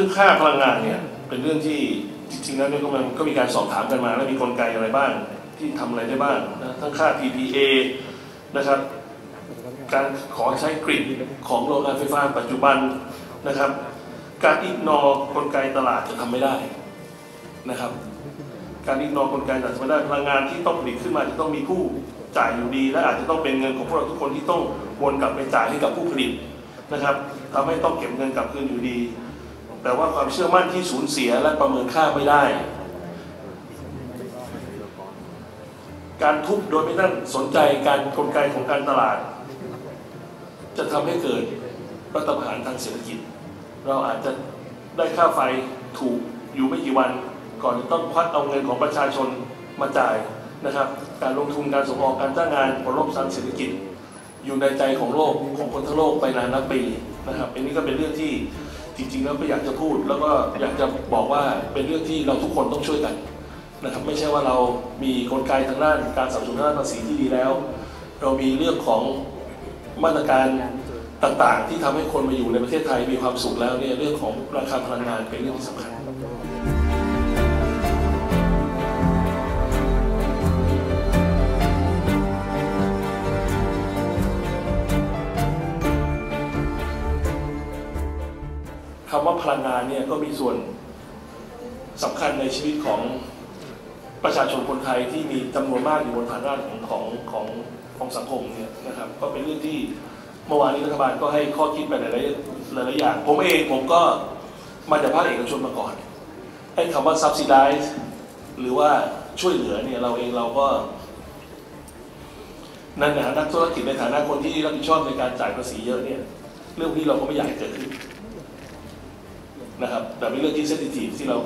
รื่องค่าพลังงานเนี่ยเป็นเรื่องที่จริงๆแล้วเนี่ยก็มีการสอบถามกันมาแล้วมีกลไกอะไรบ้างที่ทำอะไรได้บ้างนะทั้งค่า PPA นะครับการขอใช้กริดของโรงงานไฟฟ้าปัจจุบันนะครับการอิกนอร์กลไกตลาดจะทำไม่ได้นะครับการอิกนอร์กลไกตลาดจะไม่ได้พลังงานที่ต้องผลิตขึ้นมาจะต้องมีผู้จ่ายอยู่ดีและอาจจะต้องเป็นเงินของพวกเราทุกคนที่ต้องวนกลับไปจ่ายให้กับผู้ผลิตนะครับทำให้ต้องเก็บเงินกลับคืนอยู่ดีแต่ว่าความเชื่อมั่นที่สูญเสียและประเมินค่าไม่ได้การทุบโดยไม่ได้สนใจการกลไกของการตลาดจะทำให้เกิดรัฐประหารทางเศรษฐกิจเราอาจจะได้ค่าไฟถูกอยู่ไม่กี่วันก่อนจะต้องควักเอาเงินของประชาชนมาจ่ายนะครับการลงทุนการส่งออกการจ้างงานผลลบทางเศรษฐกิจอยู่ในใจของโลกของคนทั้งโลกไปนานนับปีนะครับอันนี้ก็เป็นเรื่องที่จริงๆแล้วก็อยากจะพูดแล้วก็อยากจะบอกว่าเป็นเรื่องที่เราทุกคนต้องช่วยกันนะครับไม่ใช่ว่าเรามีกลไกทางด้านการสนับสนุนด้านภาษีที่ดีแล้วเรามีเรื่องของมาตรการต่างๆที่ทำให้คนมาอยู่ในประเทศไทยมีความสุขแล้วเนี่ยเรื่องของราคาพลังงานเป็นเรื่องที่สำคัญคำว่าพลังงานเนี่ยก็มีส่วนสำคัญในชีวิตของประชาชนคนไทยที่มีจำนวนมากอยู่บนฐานรากของสังคมเนี่ยนะครับก็เป็นเรื่องที่เมื่อวานนี้รัฐบาลก็ให้ข้อคิดไปหลายอย่างผมก็มาจากภาคเอกชนมาก่อนไอ้คำว่า subsidize หรือว่าช่วยเหลือเนี่ยเราก็นั่นนะนักธุรกิจในฐานะคนที่รับผิดชอบในการจ่ายภาษีเยอะเนี่ยเรื่องนี้เราก็ไม่อยากเกิดขึ้นนะครับแต่เป็นเรื่องที่เซนซิทีฟที่เรา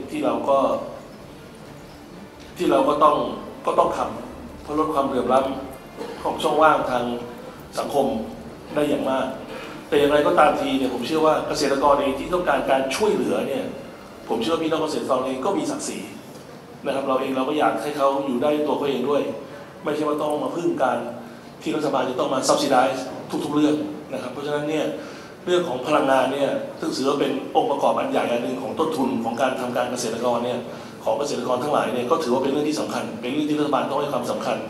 ก็ต้องทำเพื่อลดความเหลื่อมล้ำของช่องว่างทางสังคมได้อย่างมากแต่อย่างไรก็ตามทีเนี่ยผมเชื่อว่าเกษตรกรเองที่ต้องการการช่วยเหลือเนี่ยผมเชื่อว่าพี่น้องเกษตรกรเองก็มีศักดิ์ศรีนะครับเราก็อยากให้เขาอยู่ได้ตัวเขาเองด้วยไม่ใช่ว่าต้องมาพึ่งการที่รัฐบาลจะต้องมา subsidize ทุกๆเรื่องนะครับเพราะฉะนั้นเนี่ยเรื่องของพลังงานเนี่ยซึ่งถือว่าเป็นองค์ประกอบอันใหญ่อันหนึ่งของต้นทุนของการทำการเกษตรกรเนี่ยของเกษตรกรทั้งหลายเนี่ยก็ถือว่าเป็นเรื่องที่สำคัญเป็นเรื่องที่รัฐบาลต้องให้ความสำคัญ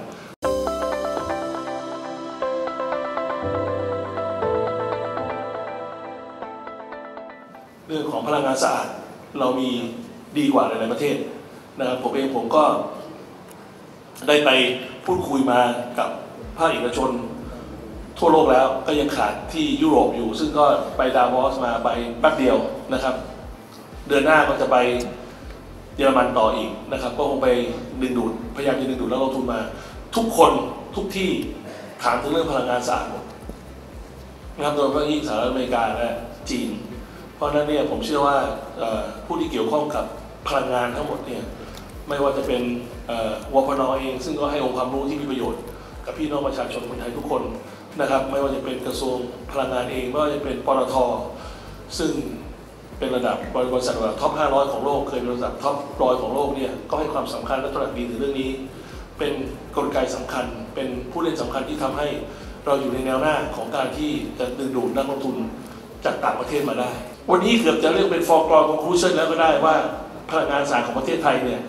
เรื่องของพลังงานสะอาดเรามีดีกว่าในประเทศนะครับผมก็ได้ไปพูดคุยมากับภาคเอกชนทั่วโลกแล้วก็ยังขาดที่ยุโรปอยู่ซึ่งก็ไปดาวอสมาไปแป๊บเดียวนะครับเดือนหน้าก็จะไปเยอรมันต่ออีกนะครับก็คงไปพยายามจะดึงดูดนักลงทุนมาทุกคนทุกที่ถามถึงเรื่องพลังงานสะอาดหมดนะครับโดยเฉพาะที่สหรัฐอเมริกาและจีนเพราะนั้นเนี่ยผมเชื่อว่าผู้ที่เกี่ยวข้องกับพลังงานทั้งหมดเนี่ยไม่ว่าจะเป็นวพน.เองซึ่งก็ให้องค์ความรู้ที่มีประโยชน์กับพี่น้องประชาชนคนไทยทุกคนนะครับไม่ว่าจะเป็นกระทรวงพลังงานเองไม่ว่าจะเป็นปตท.ซึ่งเป็นระดับบริษัทระดับท็อป 500 ของโลกเคยเป็นระดับท็อป 100 ของโลกเนี่ยก็ให้ความสำคัญและตระหนักดีถึงเรื่องนี้เป็นกลไกสำคัญเป็นผู้เล่นสำคัญที่ทำให้เราอยู่ในแนวหน้าของการที่จะดึงดูดนักลงทุนจากต่างประเทศมาได้วันนี้เกือบจะเรียกเป็น foregone conclusion แล้วก็ได้ว่าพลังงานสะอาดของประเทศไทยเนี่ย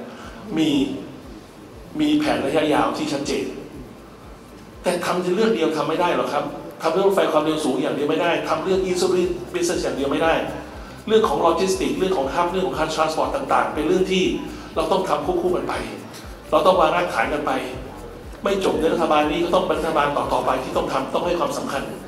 มีแผนระยะยาวที่ชัดเจนแต่ทำเรื่องเดียวทำไม่ได้หรอกครับทำเรื่องรถไฟความเร็วสูงอย่างเดียวไม่ได้ทำเรื่อง easy business อย่างเดียวไม่ได้เรื่องของโลจิสติกเรื่องของฮับเรื่องของการทรานสปอร์ตต่างๆเป็นเรื่องที่เราต้องทำควบคู่กันไปเราต้องวางรากฐานกันไปไม่จบในรัฐบาลนี้ก็ต้องเป็นรัฐบาลต่อไปที่ต้องทำต้องให้ความสำคัญ